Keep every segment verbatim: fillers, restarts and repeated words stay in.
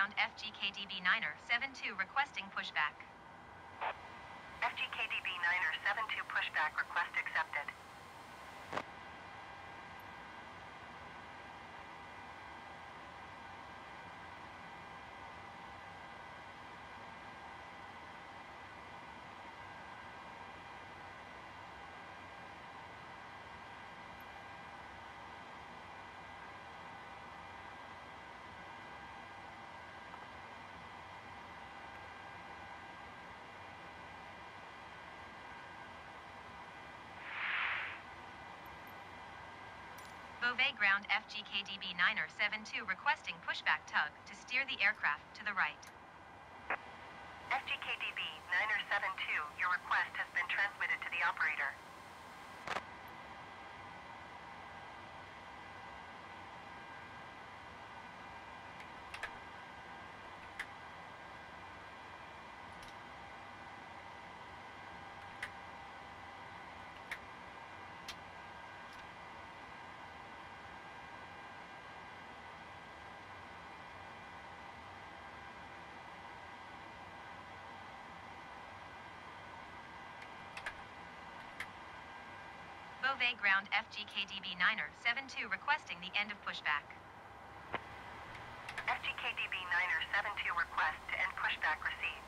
ground F G K D B niner seven two requesting pushback. F G K D B niner seven two pushback request accepted. Beauvais ground F G K D B niner seven two requesting pushback tug to steer the aircraft to the right. F G K D B niner seven two, your request has been transmitted to the operator. Beauvais ground F G K D B niner seven two requesting the end of pushback. F G K D B niner seven two request to end pushback received.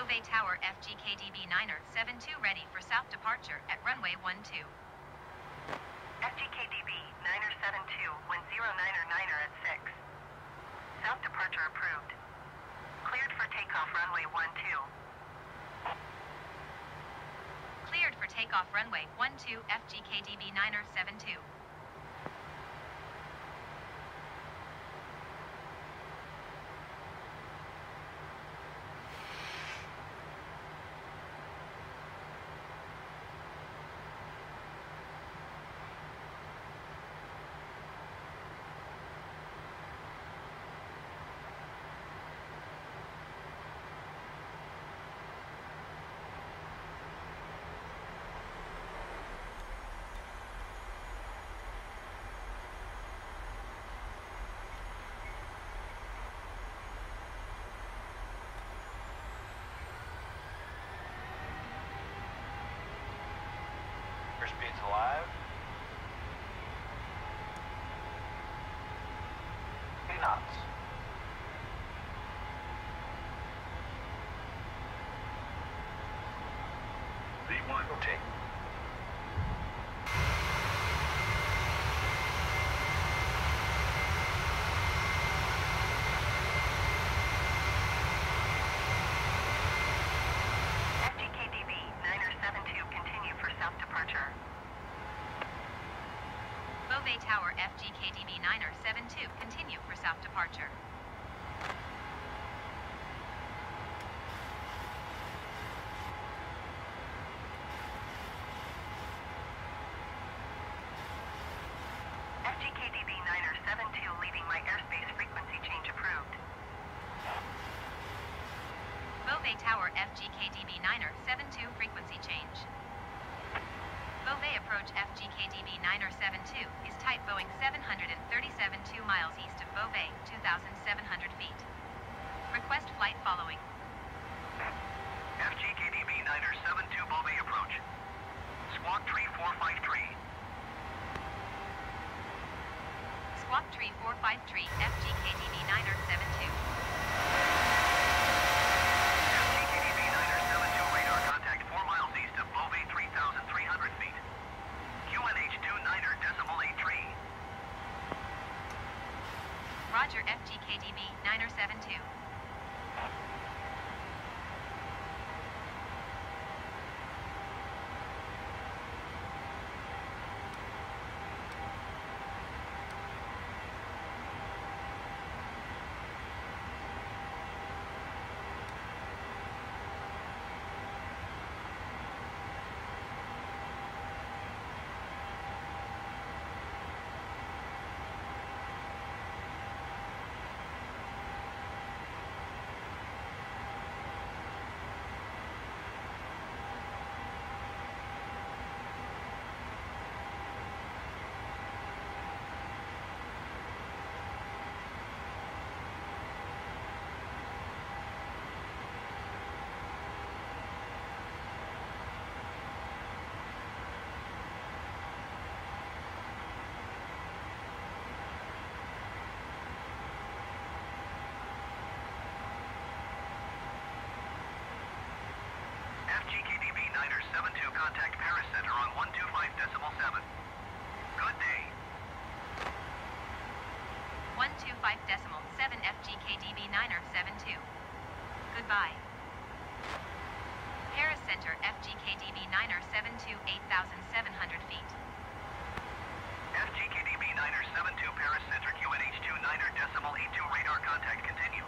Beauvais Tower F G K D B niner seven two ready for south departure at runway one two. F G K D B niner seven two, one zero niner niner at six. South departure approved. Cleared for takeoff runway one two. Cleared for takeoff runway one two F G K D B niner seven two. Speed's alive. eighty knots. V one. Rotate. F G K D B niner seven two, continue for south departure. Beauvais Tower F G K D B niner seven two continue for south departure. F G K D B niner seven two leaving my airspace, frequency change approved. Beauvais Tower F G K D B niner seven two frequency change. Beauvais approach F G K D B niner seven two is type Boeing seven thirty-seven two miles east of Beauvais, two thousand seven hundred feet. Request flight following. F G K D B niner seven two Beauvais approach. Squawk three four five three. Squawk three four five three F G K D B niner seven two. F G K D B niner seven two radar contact four miles east of Beauvais, three thousand three hundred feet. Q N H two niner decimal eight three. Roger F G K D B niner seven two. F G K D B niner seven two contact Paris Center on one two five decimal seven. Good day. one two five decimal seven F G K D B niner seven two. Goodbye. Paris Center F G K D B niner seven two eight thousand seven hundred feet. F G K D B niner seven two Paris Center Q N H two niner decimal eight two radar contact continue.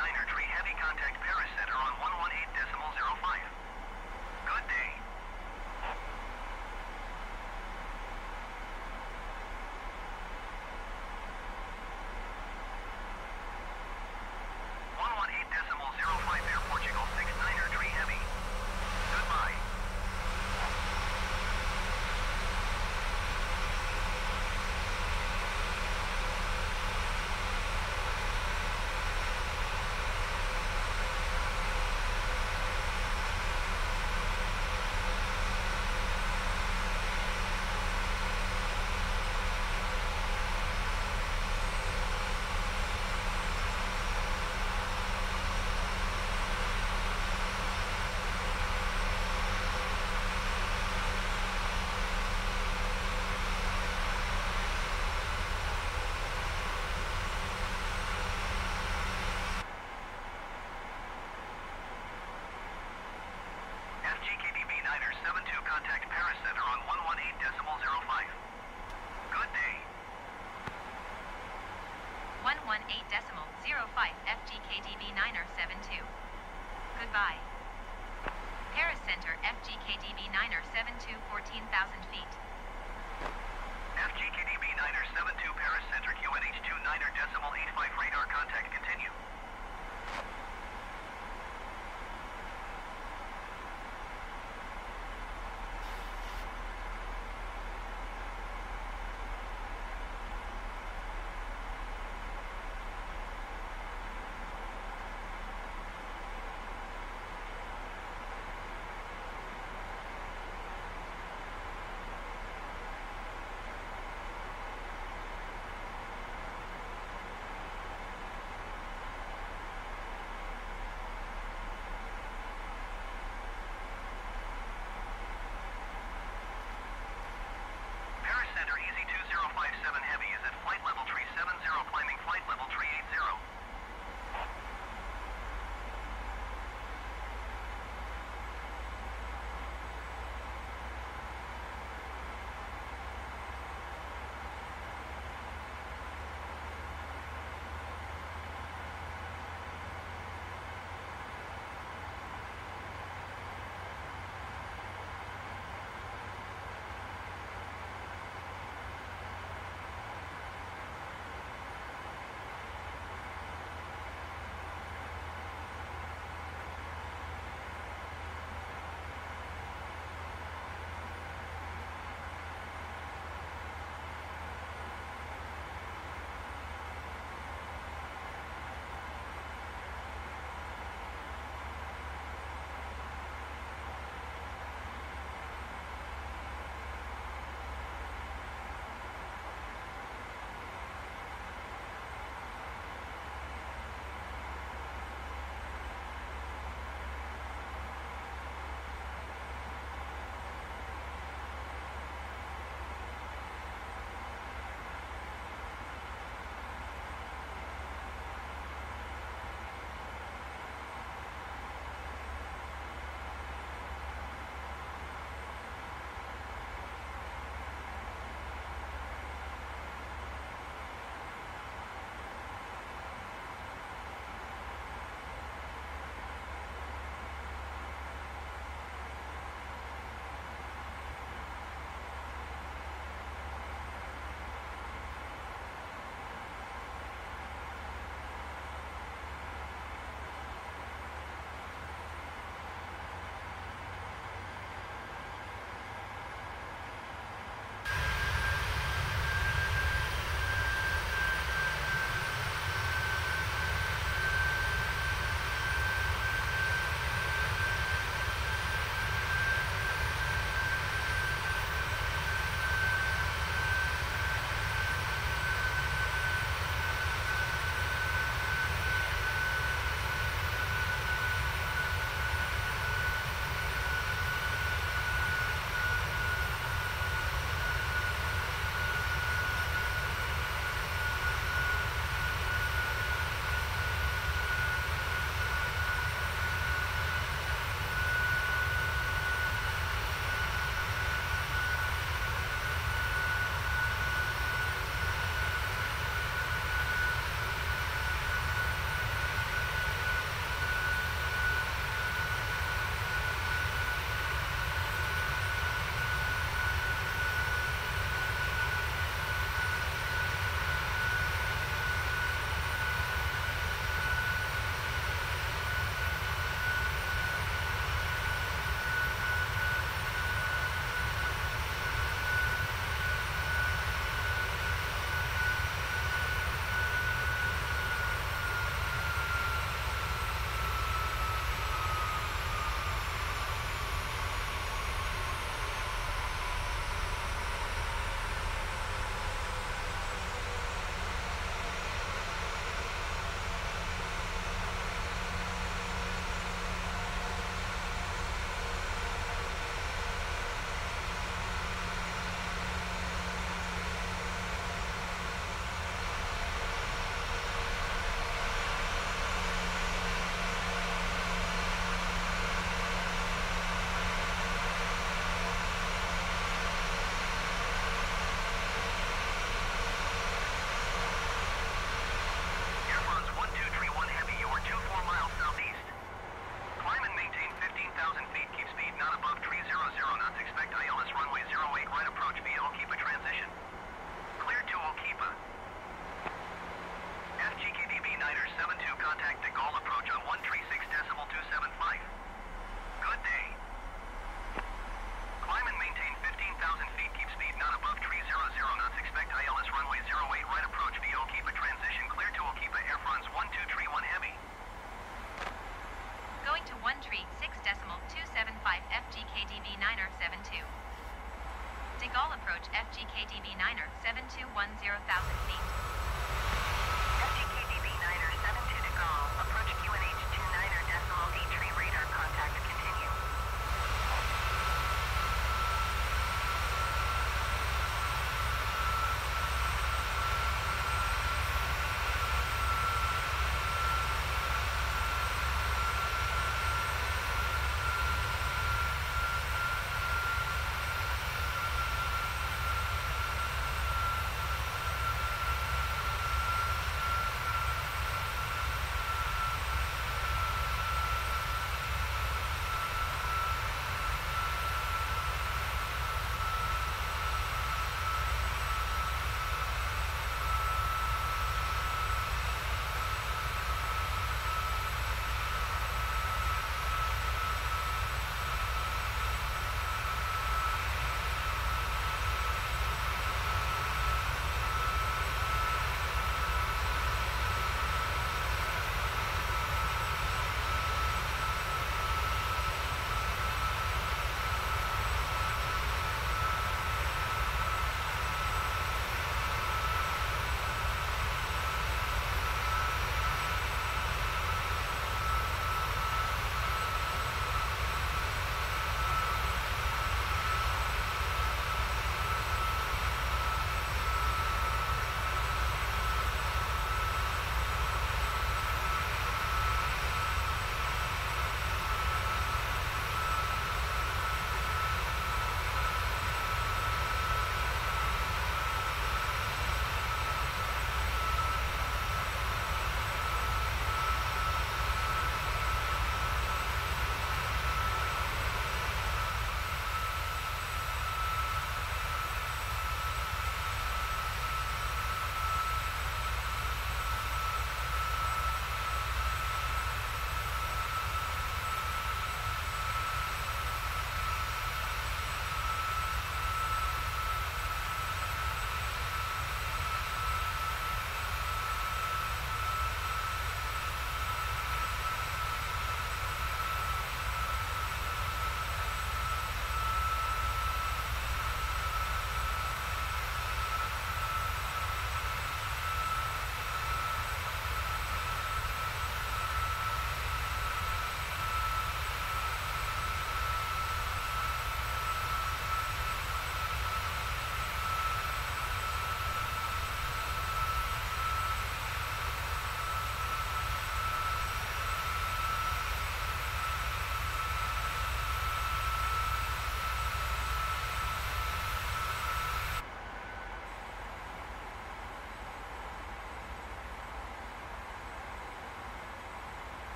niner tree heavy contact Paris Center on one one eight decimal zero five. Good day. one one eight decimal zero five Air Portugal six niner tree heavy. Goodbye. F G K D B niner seven two contact Paris Center on one one eight decimal zero five. Good day. one one eight decimal zero five F G K D B niner seven two. Goodbye. Paris Center F G K D B niner seven two fourteen thousand feet. F G K D B niner seven two Paris Center Q N H two niner decimal eight five radar contact continue.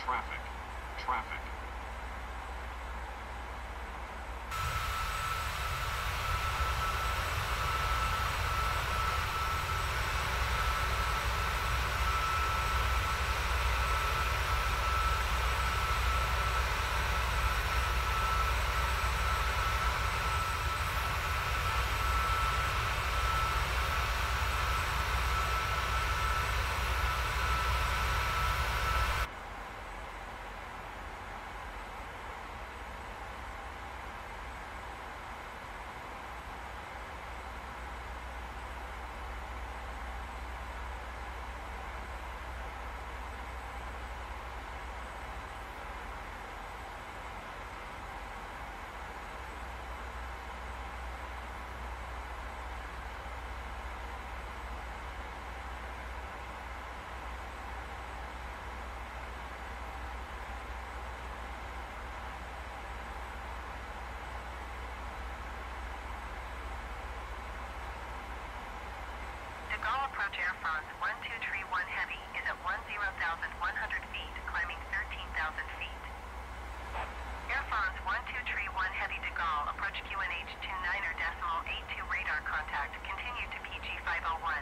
Traffic. Traffic. De Gaulle approach Air France one two three one Heavy is at ten thousand one hundred feet, climbing thirteen thousand feet. Air France one two three one Heavy De Gaulle approach Q N H two niner decimal eight two radar contact, continue to P G five oh one.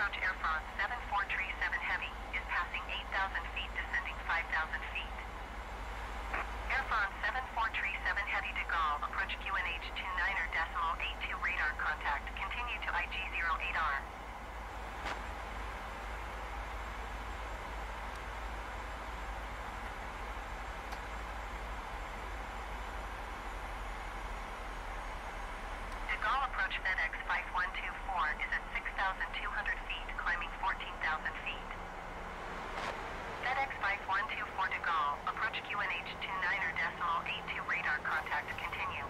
approach Air France seven four three seven Heavy is passing eight thousand feet, descending five thousand feet. Air France seven four three seven Heavy de Gaulle, approach Q N H two niner decimal eight two radar contact, continue to I G zero eight R. De Gaulle approach FedEx five one two four is at six thousand two hundred feet, climbing fourteen thousand feet. FedEx five one two four de Gaulle, approach Q N H two niner decimal eight two radar contact, continue.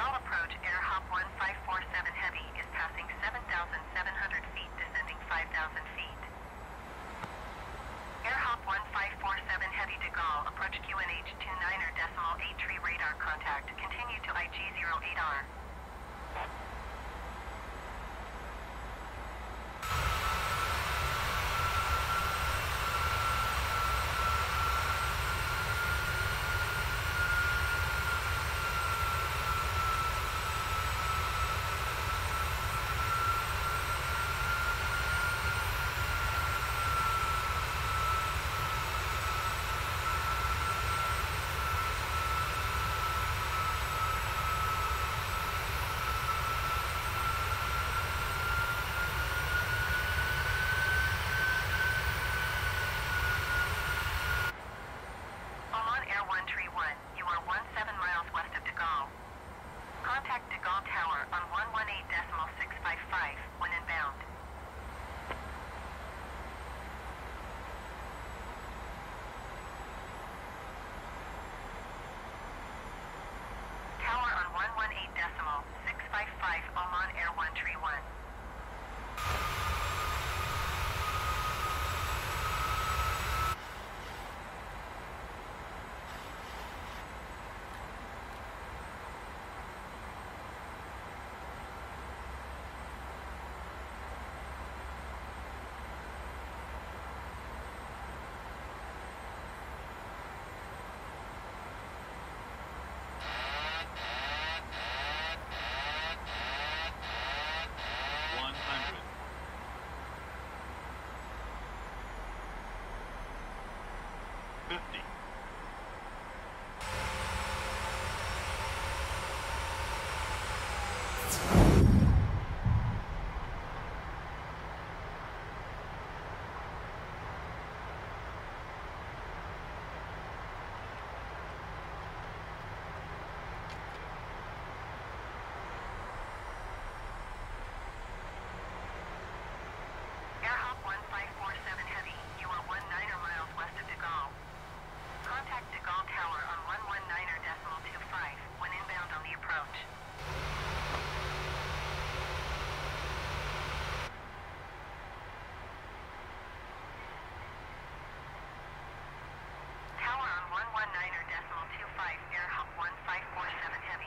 Gaulle approach Air Hop one five four seven Heavy is passing seven thousand seven hundred feet, descending five thousand feet. Air Hop one five four seven Heavy de Gaulle, approach Q N H two niner decimal eight three radar contact, continue to I G zero eight R. You are one seven miles west of de Gaulle. Contact de Gaulle Tower on one one eight decimal six five five when inbound. Tower on one one eight decimal six five five, Oman Air one three one. fifty. Air Hop one five four seven Heavy, you are one niner miles west of de Gaulle. Contact de Gaulle Tower on one one niner decimal two five when inbound on the approach. Tower on one one niner decimal two five, Air Hop one five four seven Heavy.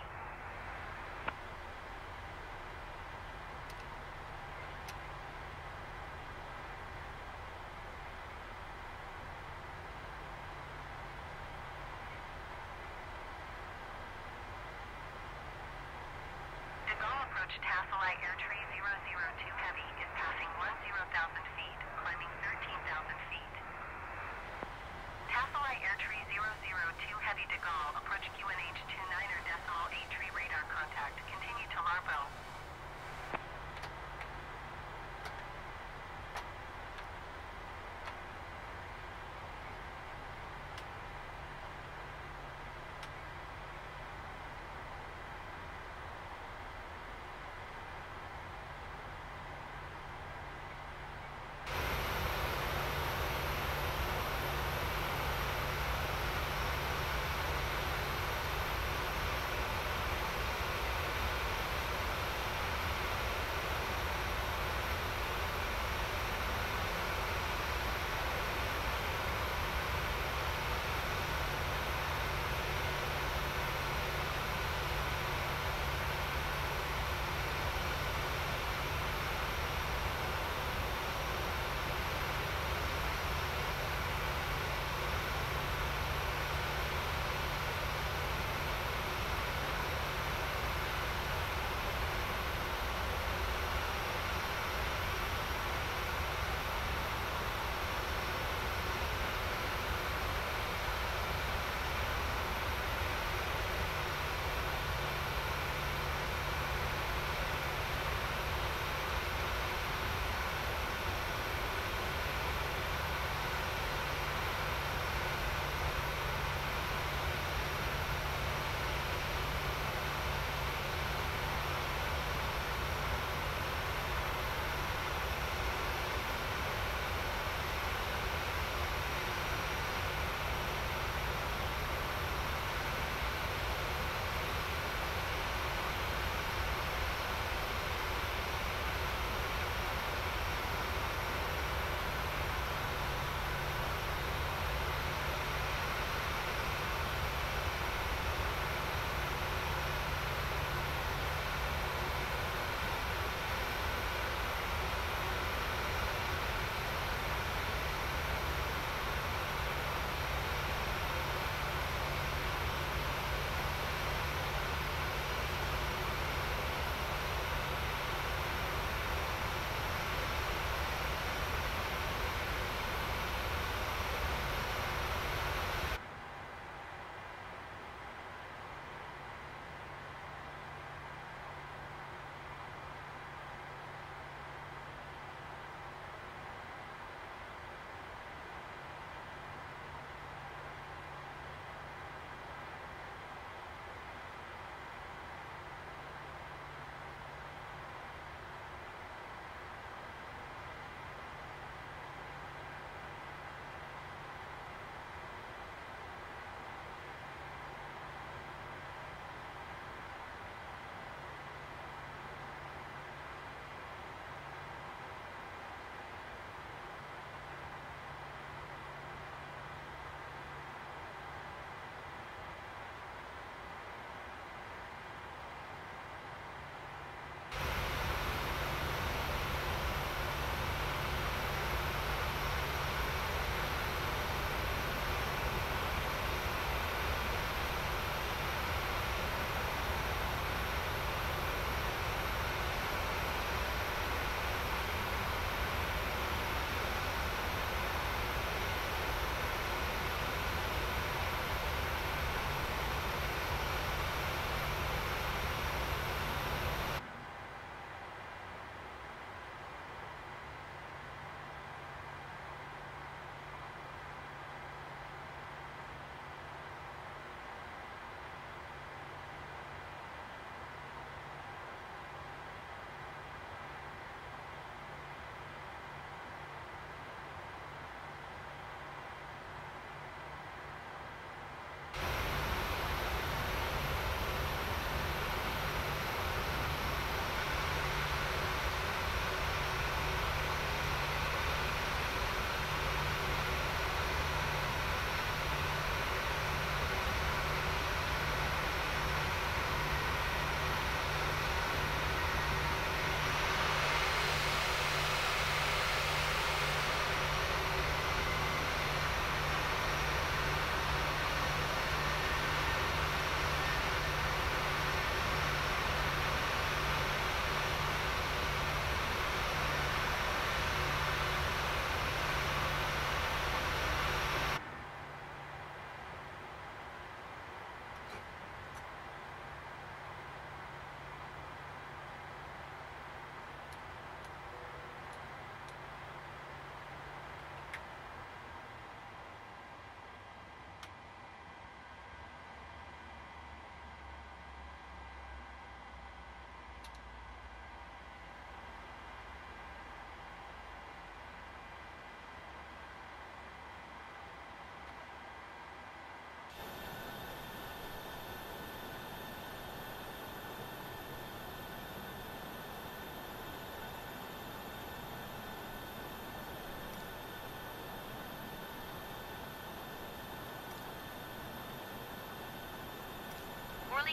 De Gaulle approach Tasselei Air Tree zero zero two Heavy is passing ten thousand feet, climbing thirteen thousand feet. Tasselei Air Tree zero zero two Heavy de Gaulle, approach Q N H two niner decimal eight three radar contact, continue to Larbo.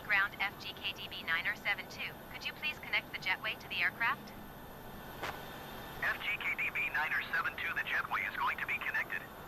ground F G K D B niner seven two. Could you please connect the jetway to the aircraft? F G K D B niner seven two, the jetway is going to be connected.